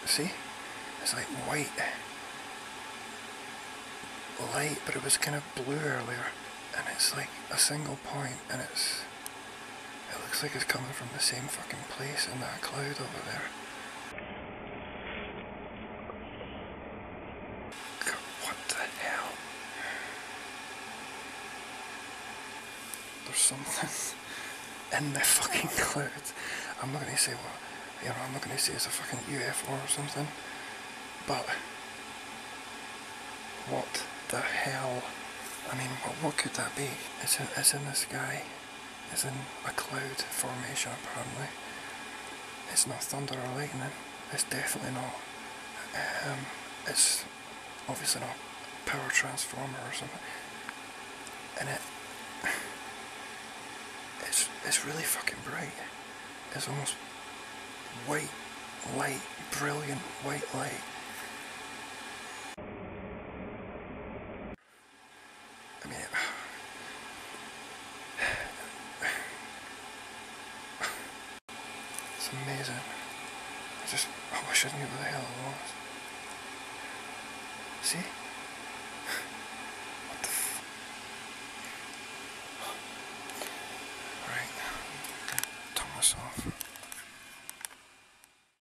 See? It's like white light, but it was kind of blue earlier. And it's like a single point, and it looks like it's coming from the same fucking place in that cloud over there. God, what the hell? There's something in the fucking clouds. I'm not gonna say what, I'm not gonna say it's a fucking UFO or something, but what the hell? I mean, what could that be? It's in the sky. It's in a cloud formation apparently. It's not thunder or lightning. It's definitely not. It's obviously not a power transformer or something. And it's really fucking bright. It's almost white light, brilliant white light. I mean, it's amazing. I wish I knew what the hell it was. See? What the Right. Turn this off.